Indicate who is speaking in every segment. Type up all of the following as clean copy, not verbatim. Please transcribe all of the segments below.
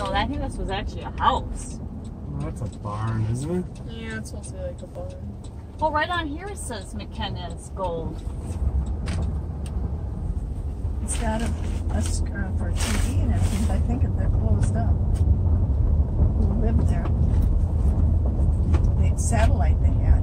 Speaker 1: No, I think this was actually a house.
Speaker 2: Well, that's a barn, isn't it?
Speaker 3: Yeah, it's supposed to be like a barn.
Speaker 1: Well, right on here it says McKenna's Gold.
Speaker 4: It's got a for TV and everything, but I think they're closed up. Who lived there? The satellite they had.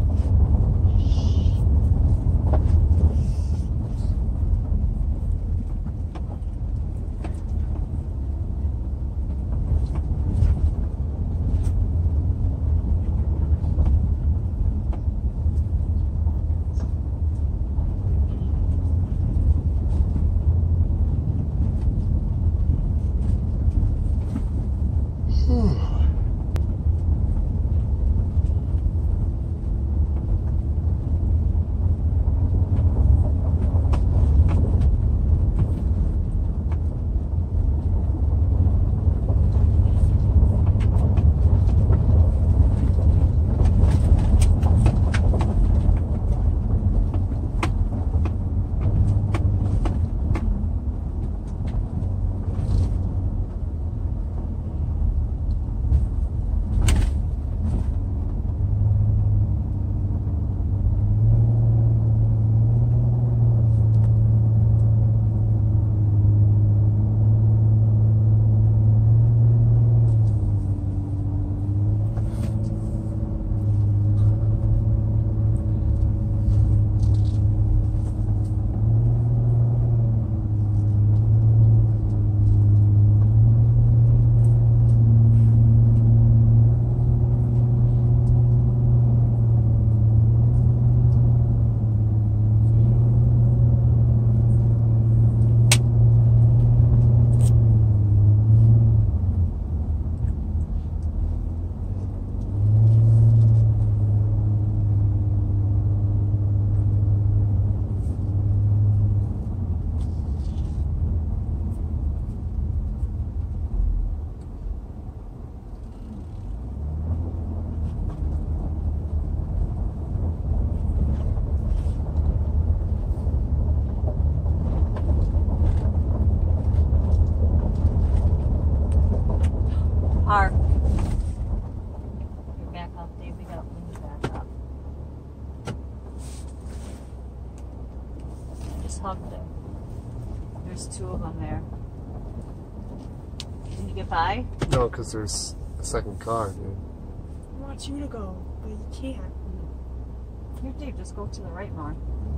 Speaker 1: Park. You're back up, Dave. We got wings back up. I just hugged it. There's two of them there. Can you get by?
Speaker 2: No, because there's a second car, dude.
Speaker 3: I want you to go, but you can't.
Speaker 1: Here, Dave, just go to the right more.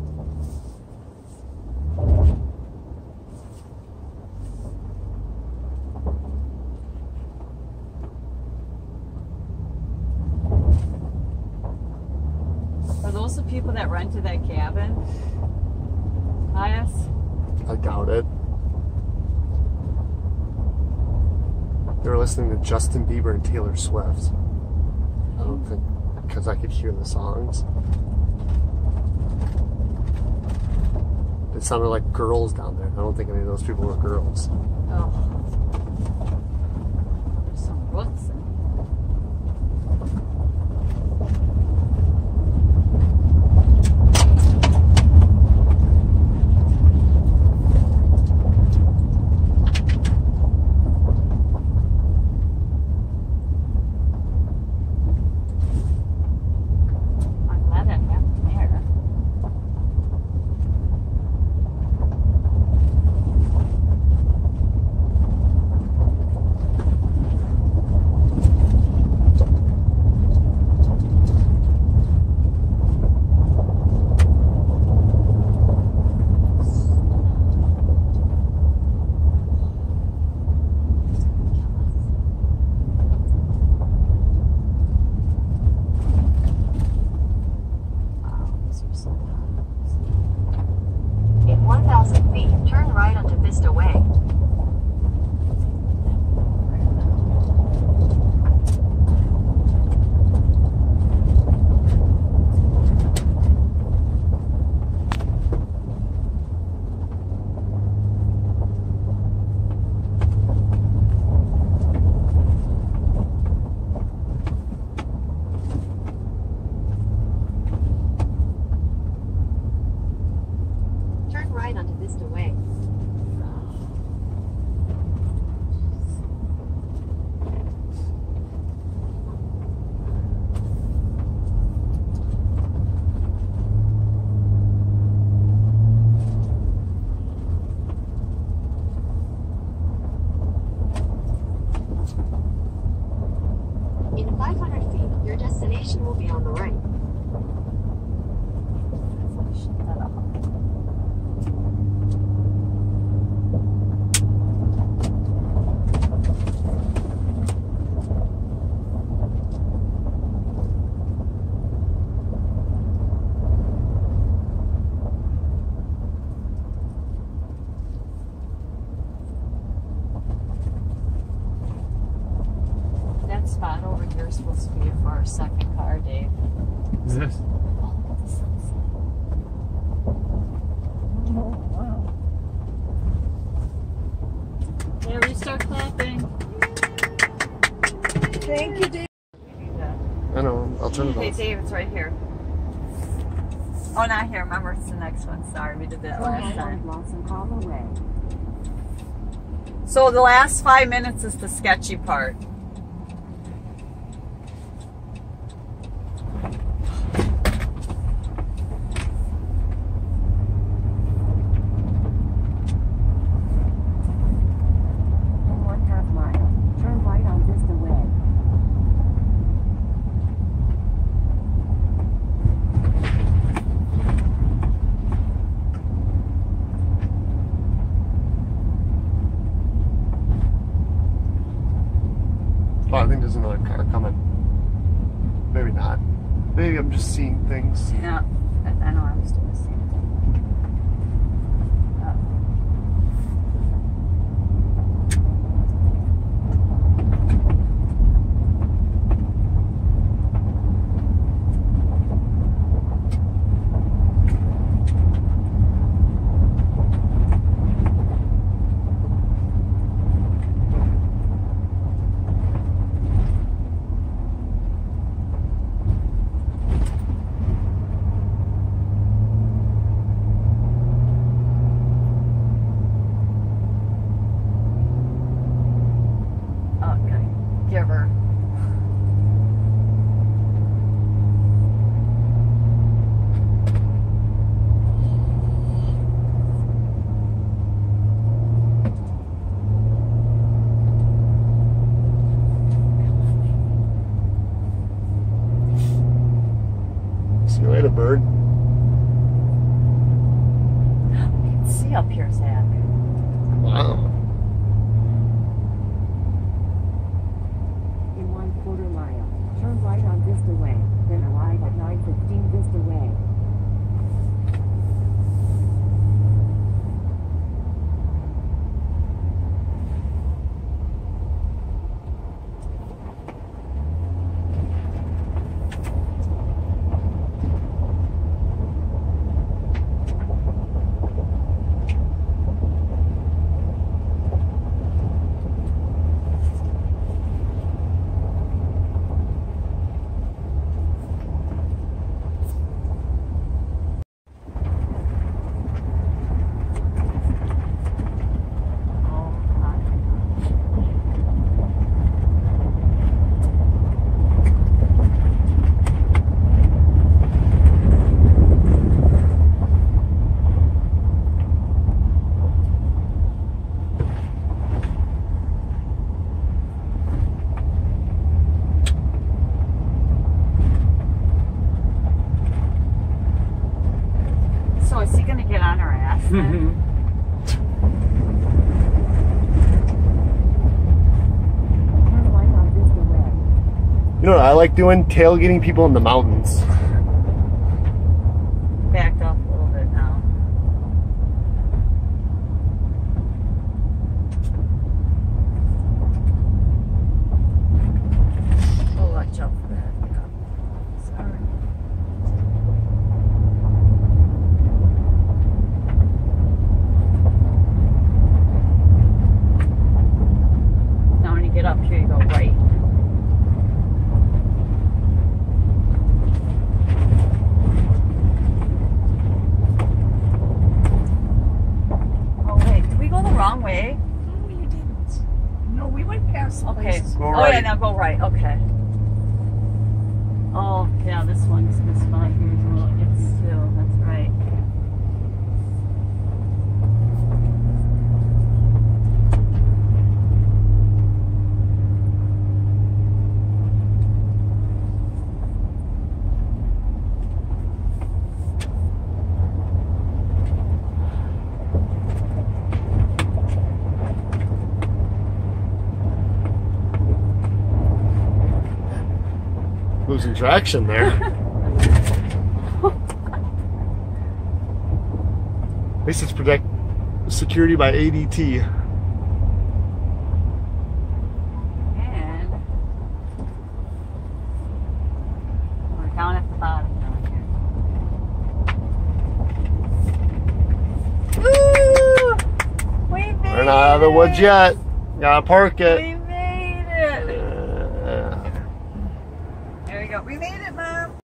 Speaker 1: Are those the people that rented that cabin? Bias?
Speaker 2: I doubt it. They were listening to Justin Bieber and Taylor Swift. I don't think, because I could hear the songs. It sounded like girls down there. I don't think any of those people were girls.
Speaker 1: Oh. There's some roots in
Speaker 5: 500 feet, your destination will be on the right.
Speaker 1: Shut that off. That spot over here is supposed to be for our second car, Dave.
Speaker 2: Is this?
Speaker 1: Oh, look at the sunset.
Speaker 4: Oh, wow.
Speaker 1: Yeah, restart clapping.
Speaker 4: Thank you, Dave.
Speaker 2: I know. I'll turn it
Speaker 1: Hey,
Speaker 2: off.
Speaker 1: Dave, it's right here. Oh, not here. Remember, it's the next one. Sorry, we did that last time.
Speaker 5: Blossom Hollow Way.
Speaker 1: So the last 5 minutes is the sketchy part.
Speaker 5: In 1/2 mile, turn right on Vista Way.
Speaker 2: Oh, I think there's another car coming. Maybe not. Maybe I'm just seeing things.
Speaker 1: Yeah, I know. I was doing the same thing. Okay, give her.
Speaker 2: See you later, bird.
Speaker 1: You can see up here, Zach.
Speaker 2: Wow.
Speaker 5: In 1/4 mile, turn right on Vista Way, then arrive at 915 Vista Way.
Speaker 1: Oh, my. So is he gonna get on her ass then?
Speaker 5: Turn right on Vista Way.
Speaker 2: You know what I like doing? Tailgating people in the mountains.
Speaker 1: Backed up a little bit now. Oh, watch out for that. Sorry. Now when you get up here, you go right. Oh wait, did we go the wrong way?
Speaker 4: No, you didn't. No, we went past the
Speaker 1: Okay.
Speaker 4: place.
Speaker 2: Go
Speaker 1: Oh yeah,
Speaker 2: right.
Speaker 1: now go right. Okay. Oh yeah, this one's this spot here is a little. It's still. That's right.
Speaker 2: Losing traction there. At least it's protect security by ADT.
Speaker 1: And we're down at the bottom down here.
Speaker 4: Woo! We made
Speaker 2: We're not out of the woods yet. Gotta park it.
Speaker 4: We made it.
Speaker 2: Uh,
Speaker 4: There we go. We made it, Mom.